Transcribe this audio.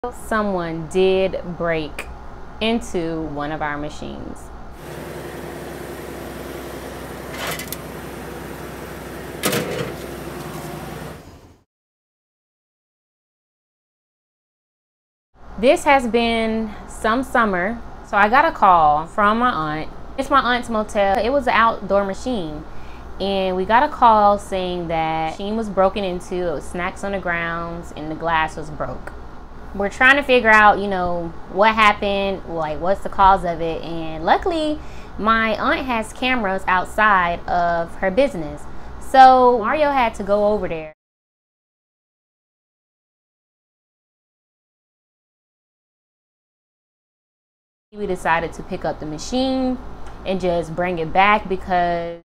Someone did break into one of our machines. This has been some summer, so I got a call from my aunt. It's my aunt's motel. It was an outdoor machine, and we got a call saying that the machine was broken into. It was snacks on the grounds and the glass was broke. We're trying to figure out, what happened, like what's the cause of it. And luckily, my aunt has cameras outside of her business. So Mario had to go over there. We decided to pick up the machine and just bring it back because